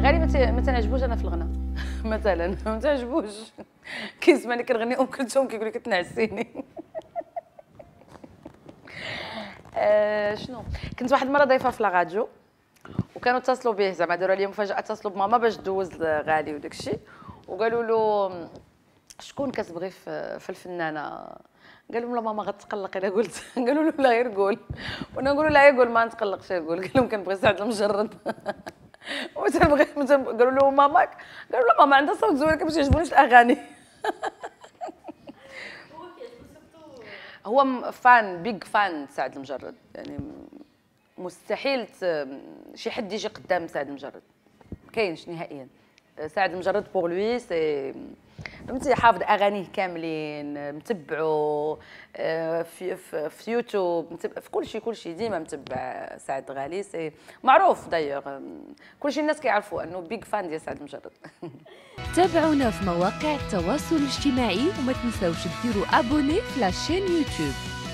اغاني ما تنعجبوش انا في الغناء مثلا ما تعجبوش. كيسمعني كنغني ام كلثوم كيقول لك تنعسيني. شنو كنت واحد المره ضيفه في لاغاديو وكانوا اتصلوا به زعما داروا لي مفاجاه، اتصلوا بماما باش دوز غالي وداك الشيء وقالوا له شكون كتبغي في الفنانه؟ قال لهم لا ماما غتقلق الا قلت. قالوا له لا غير قول. وانا نقول لا يقول ما نتقلقش يقول. قال لهم كنبغي سعد المجرد. قالوا له ماماك؟ قالوا لا ماما عندها صوت زوين باش يعجبونيش الاغاني. هو فان بيج فان سعد المجرد، يعني مستحيل شي حد يجي قدام سعد المجرد، كاينش نهائيا. سعد المجرد بور لوي سي فهمتي، حافظ اغانيه كاملين، متبعو في يوتيوب، متبع في كل شيء ديما متبع سعد غالي، سي معروف دايوغ، كل الناس كيعرفوا انه بيج فان ديال سعد المجرد. تابعونا في مواقع التواصل الاجتماعي وما تنساوش ديروا ابوني في لاشين يوتيوب.